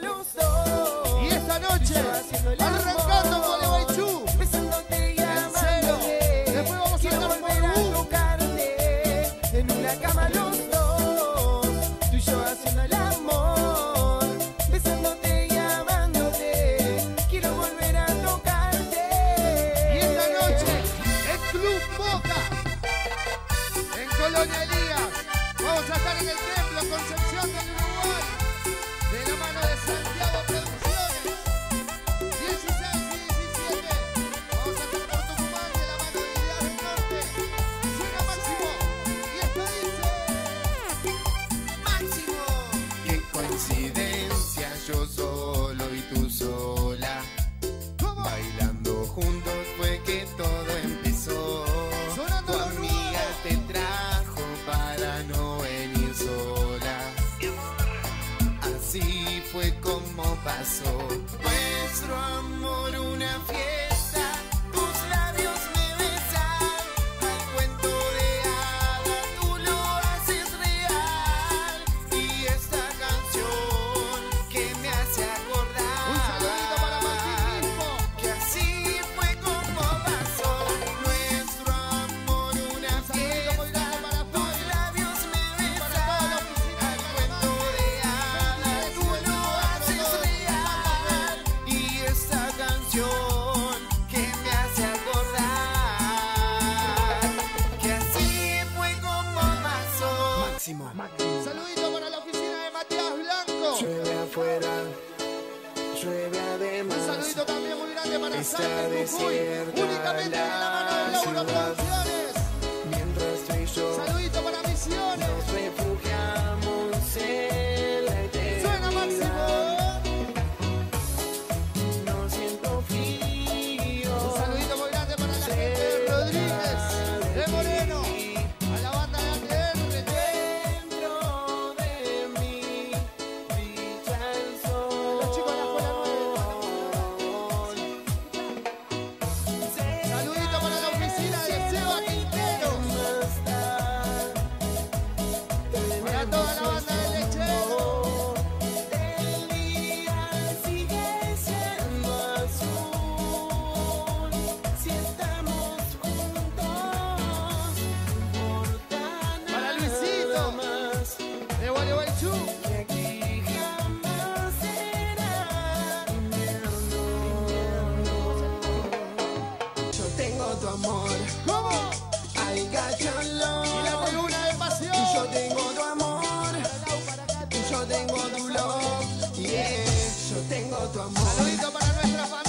los dos. Y esta noche, arrancando con Gualeguaychú. Besándote y En celo. amándote. Después vamos a Quiero estar volver a por tocarte. En una cama los dos. Tú y yo haciendo el amor. Besándote y amándote. Quiero volver a tocarte. Y esta noche, el Club Boca. En Colonia Elías. Vamos a estar en el Templo Concepción del Uruguay. De la mano de Santiago Producciones. 16 y 17. Vamos a estar por Tucumán de la mano de Ideas del Norte. Suena Máximo. Y esto dice... Máximo. Qué coincidencia, yo solo y tú sola. ¿Cómo? Bailando juntos fue que todo empezó. Sonando Tu lo amiga nuevo. te trajo para no venir sola. Así fue como pasó nuestro amor, una fiesta. Tus labios me besan, al cuento de hadas tú lo haces real. Y esta canción que me hace acordar. Un saludito para Martín Mismo. Que así fue como pasó nuestro amor, una Un saludito muy fiesta. grande para Tus Fabi. labios me Para toda la besan, oficina al de cuento de hadas tú lo haces real. Y esta canción que me hace acordar que así fue como pasó. Máximo. Saludito para la oficina de Matías Blanco. Llueve afuera, llueve Un además. saludito también muy grande para Está Sánchez Jujuy. desierta Únicamente de la mano de la Lauro ciudad. Producciones. Mientras tú y yo Saludito para Misiones. nos refugiamos en la eternidad. Suena Máximo. No siento frío. Un saludito muy grande para la gente de Rodríguez, de Moreno, a la banda de ATR. Dentro de mí brilla el sol. Los chicos de la Escuela 9. Saludito para la oficina de Seba Quintero. Para toda la banda de Lechero. El día sigue siendo azul. Si estamos juntos, importa Para nada Luisito. más. De Gualeguaychú. Que aquí jamás será invierno. Yo tengo tu amor, ¿Cómo? I got your Y la love. columna de pasión. Yo tengo tu amor, yo tengo tu love, yeah. Yo tengo tu amor. Saludito para nuestra familia.